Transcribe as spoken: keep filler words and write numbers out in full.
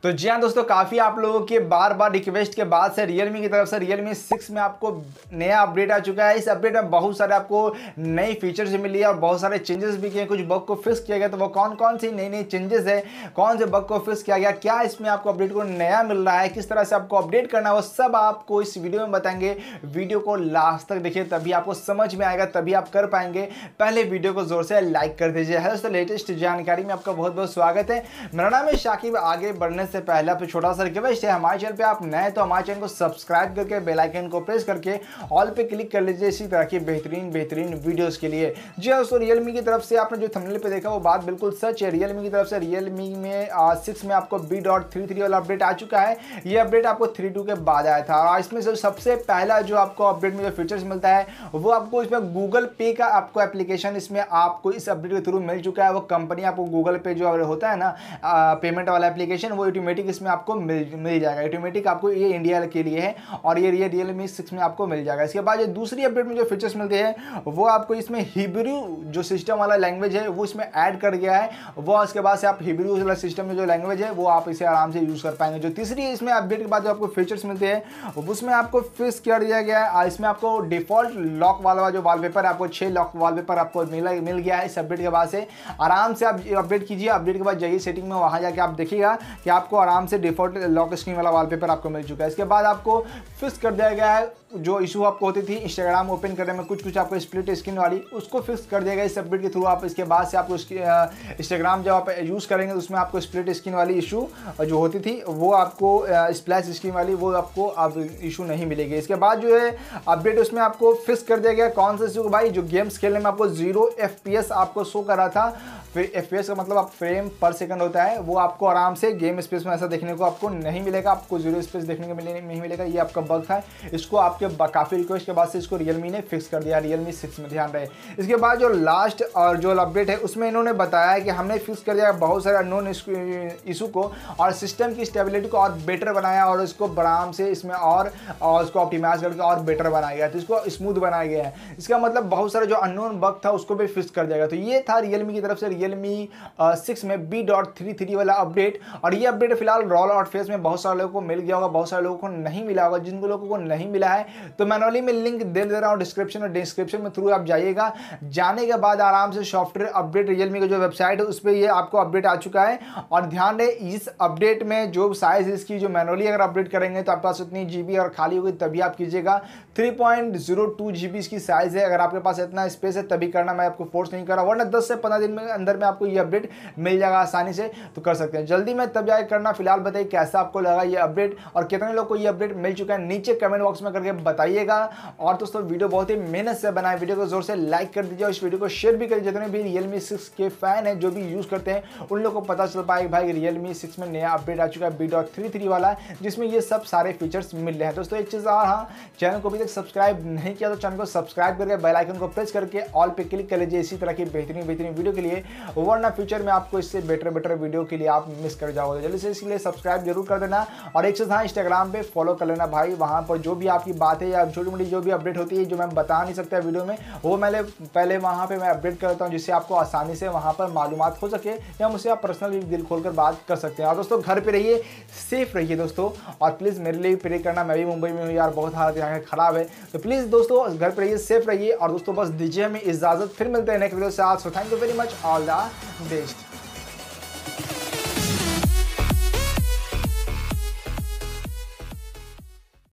तो जी हाँ दोस्तों, काफ़ी आप लोगों के बार बार रिक्वेस्ट के बाद से Realme की तरफ से Realme सिक्स में आपको नया अपडेट आ चुका है। इस अपडेट में बहुत सारे आपको नई फीचर्स मिली है और बहुत सारे चेंजेस भी किए, कुछ बग को फिक्स किया गया। तो वो कौन कौन सी नई नई चेंजेस है, कौन से बग को फिक्स किया गया, क्या इसमें आपको अपडेट को नया मिल रहा है, किस तरह से आपको अपडेट करना है, वो सब आपको इस वीडियो में बताएंगे। वीडियो को लास्ट तक देखिए, तभी आपको समझ में आएगा, तभी आप कर पाएंगे। पहले वीडियो को जोर से लाइक कर दीजिए। है दोस्तों, लेटेस्ट जानकारी में आपका बहुत बहुत स्वागत है। मेरा नाम है शाकिब। आगे बढ़ने से पहले आप छोटा सा रिक्वेस्ट है, हमारे चैनल पे आप नए तो हमारे चैनल को सब्सक्राइब करके बेल आइकन को प्रेस करके ऑल पे क्लिक कर लीजिए इसी तरह की बेहतरीन बेहतरीन वीडियोस के लिए। जी हाँ दोस्तों, Realme की तरफ से आपने जो थंबनेल पे देखा वो बात बिल्कुल सच है। Realme की तरफ से Realme में सिक्स में आपको बी डॉट थ्री थ्री वाला अपडेट आ चुका है। ये अपडेट आपको थ्री टू के बाद आया था और इसमें से सबसे पहला जो आपको अपडेट में जो फीचर्स मिलता है वो आपको इसमें गूगल पे का आपको एप्लीकेशन इसमें आपको इस अपडेट के थ्रू मिल चुका है। वो कंपनी आपको गूगल पे जो होता है ना पेमेंट वाला एप्लीकेशन, वो ऑटोमेटिक इसमें आपको मिल मिल जाएगा। ऑटोमेटिक आपको ये इंडिया के लिए है और ये ये Realme सिक्स में आपको मिल जाएगा। इसके बाद जो दूसरी अपडेट में जो फीचर्स मिलते हैं वो आपको इसमें हिब्रू जो सिस्टम वाला लैंग्वेज है वो इसमें ऐड कर गया है। वो इसके बाद से आप हिब्रू वाला सिस्टम में जो लैंग्वेज है वो आप इसे आराम से यूज कर पाएंगे। जो तीसरी इसमें अपडेट के बाद जो आपको फीचर्स मिलते हैं उसमें आपको फिक्स कर दिया गया है। इसमें आपको डिफॉल्ट लॉक वाला जो वॉलपेपर आपको छह लॉक वॉलपेपर आपको मिल मिल गया है। इस अपडेट के बाद से आराम से आप अपडेट कीजिए। अपडेट के बाद जाइए सेटिंग में, वहां जाके आप देखिएगा कि आपको आराम से डिफॉल्ट लॉक स्क्रीन वाला वॉलपेपर आपको मिल चुका है। इसके बाद आपको फिक्स कर दिया गया है जो इशू आपको होती थी इंस्टाग्राम ओपन करने में, कुछ कुछ आपको स्प्लिट स्क्रीन वाली, उसको फिक्स कर दिया गया इस अपडेट के थ्रू। आप इसके बाद से आपको इंस्टाग्राम जब आप यूज़ करेंगे तो उसमें आपको स्प्लिट स्क्रीन वाली इशू जो होती थी वो आपको स्प्लैश स्क्रीन वाली वो आपको अब इशू नहीं मिलेगी। इसके बाद जो है अपडेट उसमें आपको फिक्स कर दिया गया कौन सा इशू भाई, जो गेम्स खेलने में आपको जीरो एफ पी एस आपको शो कर रहा था। फिर एफ पी एस का मतलब आप फ्रेम पर सेकंड होता है, वो आपको आराम से गेम स्पेस में ऐसा देखने को आपको नहीं मिलेगा। आपको जीरो स्पेस देखने को नहीं मिलेगा। ये आपका बग था। इसको आपके काफ़ी रिक्वेस्ट के बाद से इसको Realme ने फिक्स कर दिया। Realme सिक्स में ध्यान रहे। इसके बाद जो लास्ट और जो अपडेट है उसमें इन्होंने बताया कि हमने फिक्स कर दिया बहुत सारे अननोन इशू को और सिस्टम की स्टेबिलिटी को और बेटर बनाया और इसको आराम से इसमें और, और उसको ऑप्टिमाइज करके और बेटर बनाया गया। तो इसको स्मूथ बनाया गया है। इसका मतलब बहुत सारा जो अननोन बग था उसको भी फिक्स कर दिया गया। तो ये था Realme की तरफ से Realme सिक्स में बी डॉट थ्री थ्री वाला अपडेट। और ये अपडेट फिलहाल रोल आउट फेज में बहुत सारे लोगों को मिल गया होगा, बहुत सारे लोगों को नहीं मिला होगा। जिन लोगों को नहीं मिला है तो मैनुअली में लिंक दे दे रहा हूं डिस्क्रिप्शन और डिस्क्रिप्शन में थ्रू आप जाइएगा। जाने के बाद आराम से सॉफ्टवेयर अपडेट Realme की जो वेबसाइट है उस पर ये आपको अपडेट आ चुका है। और ध्यान रहे इस अपडेट में जो साइज इसकी जो मैनुअली अगर अपडेट करेंगे तो आपके पास उतनी जीबी और खाली होगी तभी आप कीजिएगा। Three point zero two GB इसकी साइज है। अगर आपके पास इतना स्पेस है तभी करना, मैं आपको फोर्स नहीं कर रहा, वरना दस से पंद्रह दिन में अंदर में आपको ये अपडेट मिल जाएगा आसानी से, तो कर सकते हैं जल्दी में तब जाके करना। फिलहाल बताइए कैसा आपको लगा ये अपडेट और कितने लोग को ये अपडेट मिल चुका है, नीचे कमेंट बॉक्स में करके बताइएगा। और दोस्तों वीडियो बहुत ही मेहनत से बनाए, वीडियो को जोर से लाइक कर दीजिए और इस वीडियो को शेयर भी कर दीजिए। जितने भी Realme सिक्स के फैन हैं जो भी यूज करते हैं उन लोगों को पता चल पाए भाई Realme सिक्स में नया अपडेट आ चुका है बी डॉट थ्री थ्री वाला, जिसमें ये सब सारे फीचर्स मिल रहे हैं। दोस्तों एक चीज़ और, हाँ, चैनल को अभी तक सब्सक्राइब नहीं किया तो चैनल को सब्सक्राइब करके बेल आइकन को प्रेस करके ऑल पे क्लिक कर लीजिए इसी तरह की बेहतरीन बेहतरीन वीडियो के लिए, वरना फ्यूचर में आपको इससे बेटर बेटर वीडियो के लिए आप मिस कर जाओगे। जल्दी से इसलिए सब्सक्राइब जरूर कर देना। और एक चीज़, हाँ, इंस्टाग्राम पे फॉलो कर लेना भाई। वहाँ पर जो भी आपकी बात है या छोटी मोटी जो भी अपडेट होती है जो मैं बता नहीं सकता वीडियो में, वो मैंने पहले वहाँ पे मैं अपडेट करता हूँ जिससे आपको आसानी से वहाँ पर मालूमात हो सके या मुझसे आप पर्सनली दिल खोलकर बात कर सकते हैं। और दोस्तों घर पे रहिए, सेफ रहिए दोस्तों, और प्लीज़ मेरे लिए प्रे करना। मैं भी मुंबई में हूँ यार, बहुत हालत यहाँ खराब है, तो प्लीज़ दोस्तों घर पे रहिए, सेफ रहिए। और दोस्तों बस दीजिए हमें इजाज़त, फिर मिलते हैं नेक्स्ट वीडियो से। So thank you very much, all the best.